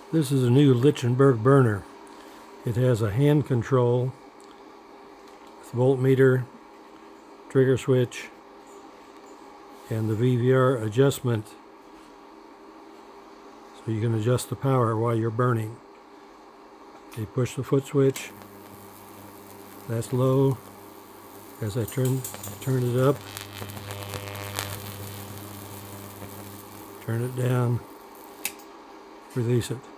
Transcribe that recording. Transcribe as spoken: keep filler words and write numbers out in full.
This is a new Lichtenberg burner. It has a hand control with voltmeter, trigger switch, and the V V R adjustment, so you can adjust the power while you're burning. You push the foot switch. That's low. As I turn turn it up, turn it down, release it.